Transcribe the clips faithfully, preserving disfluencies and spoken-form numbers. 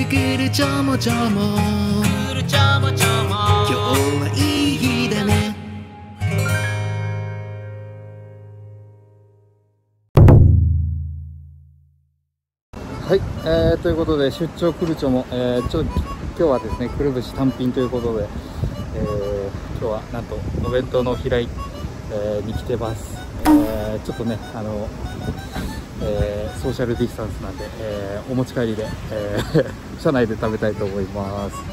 くるちょもちょもくるちょもちょも今日はいい日だね。 はい、えー、ということで出張くるちょも、えー、ちょ今日はですねくるぶし単品ということで、えー、今日はなんとお弁当の平井、えー、に来てます。えー、ちょっとねあの、えー、ソーシャルディスタンスなんで、えー、お持ち帰りで、えー、車内で食べたいと思います。お手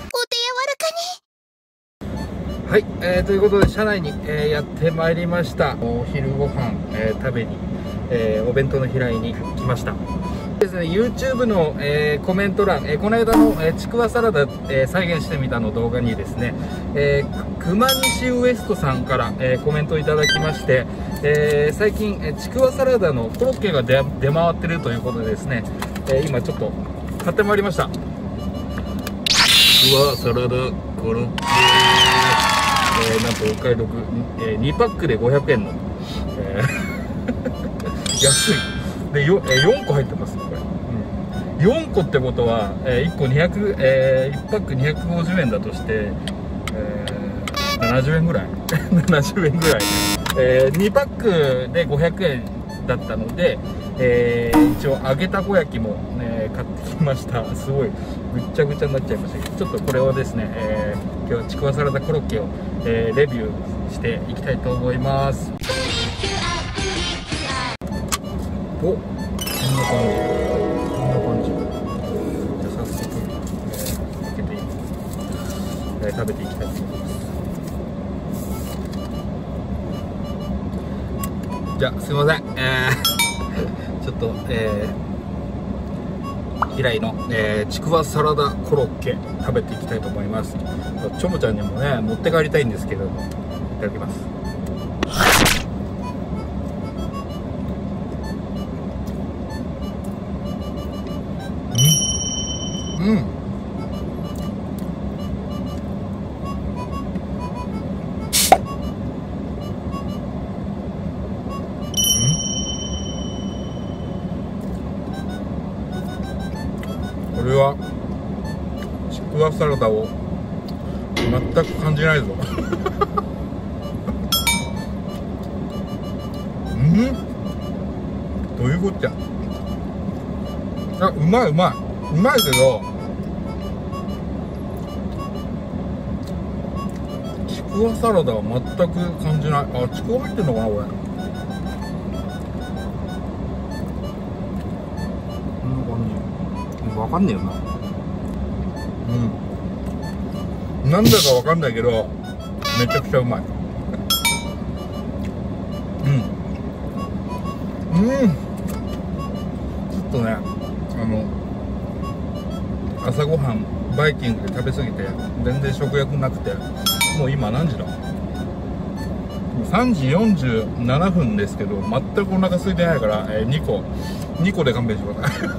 柔らかに。はい、えー、ということで車内に、えー、やってまいりました。お昼ご飯、えー、食べに、えー、お弁当の平井に来ましたですね。 YouTube の、えー、コメント欄、えー、この間の、えー、ちくわサラダ、えー、再現してみたの動画にですね、えー、熊西ウエストさんから、えー、コメントいただきまして、えー、最近、えー、ちくわサラダのコロッケが出出回ってるということでですね、えー、今ちょっと買ってまいりました。ちくわサラダコロッケ、えー、なんとお買い得、えー、にパックでごひゃくえんの、えー、安いで よ,、えー、よんこ入ってます。これ、うん、よんこってことは、えー、いっこにひゃく、えー、いちパックにひゃくごじゅうえんだとして、えー、ななじゅうえんぐらいななじゅうえんぐらい、えー、にパックでごひゃくえんだったので、えー、一応揚げたこ焼きも、ね、買ってきました。すごいぐっちゃぐちゃになっちゃいましたけど、ちょっとこれをですね、えー、今日はちくわサラダコロッケを、えー、レビューしていきたいと思います。お、こんな感じ、こんな感じ。じゃあ早速、えー、開けていい、えー、食べていきたいと思います。じゃあすいません、えー、ちょっと、えー、平井の、えー、ちくわサラダコロッケ食べていきたいと思います。ちょもちゃんにもね持って帰りたいんですけど、いただきます。うん、これはちくわサラダを全く感じないぞうんどういうこっちゃ。あ、うまいうまいうまいけど、ちくわサラダは全く感じない。あ、ちくわ入ってんのかなこれ。こんな感じ。わかんねえよな。うん。なんだかわかんないけど、めちゃくちゃうまい。うん。うん。ちょっとね、あの、朝ごはんバイキングで食べ過ぎて全然食欲なくて、もう今何時だ、さんじよんじゅうななふんですけど全くお腹空いてないから、えー、にこにこで勘弁してください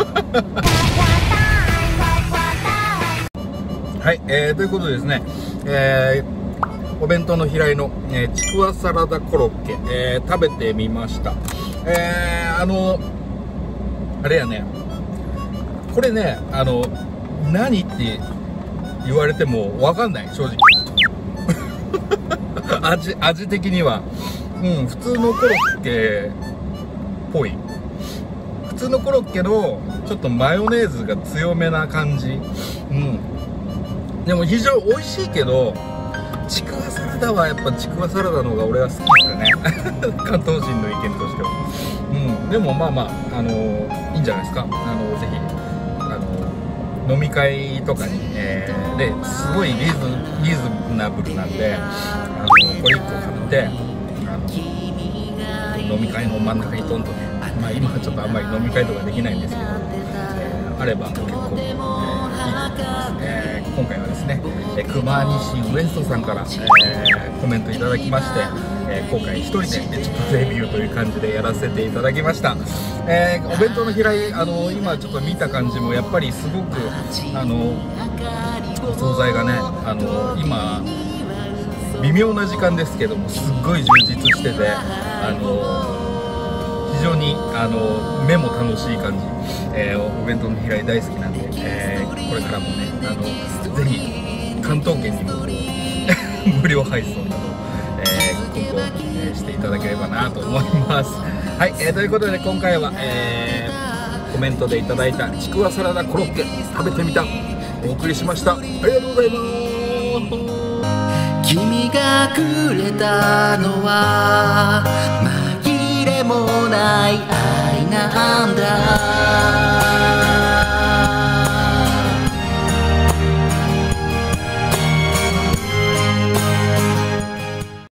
はい、えー、ということでですね、えー、お弁当の平井の、えー、ちくわサラダコロッケ、えー、食べてみました。えー、あのあれやね、これね、あの何って言われても分かんない、正直味味的には、うん、普通のコロッケっぽい、普通のコロッケのちょっとマヨネーズが強めな感じ。うん、でも非常に美味しいけど、ちくわサラダはやっぱちくわサラダの方が俺は好きですかね関東人の意見としては。うん、でもまあまあ、あのー、いいんじゃないですか。あのー、ぜひ飲み会とかに、えー、ですごいリーズリーズナブルなんで、あのこれいっこ買ってあの飲み会の真ん中にトンとね、まあ今はちょっとあんまり飲み会とかできないんですけど、えー、あれば結構、えー、いいと思います。えー、今回はですね、えー、熊西ウエストさんから、えー、コメントいただきまして、えー、今回一人でちょっとレビューという感じでやらせていただきました。えー、お弁当の平井、あの今ちょっと見た感じもやっぱりすごくあのお惣菜がね、あの今微妙な時間ですけどもすっごい充実してて、あの非常にあの目も楽しい感じ、えー、お弁当の平井大好きなんで、えーこれからもね、あのぜひ関東圏にも無料配送など、えー、今後、えー、していただければなと思います。はい、えー、ということで今回は、えー、コメントでいただいたちくわサラダコロッケ食べてみたお送りしました。ありがとうございます。 君がくれたのは紛れもない愛なんだ。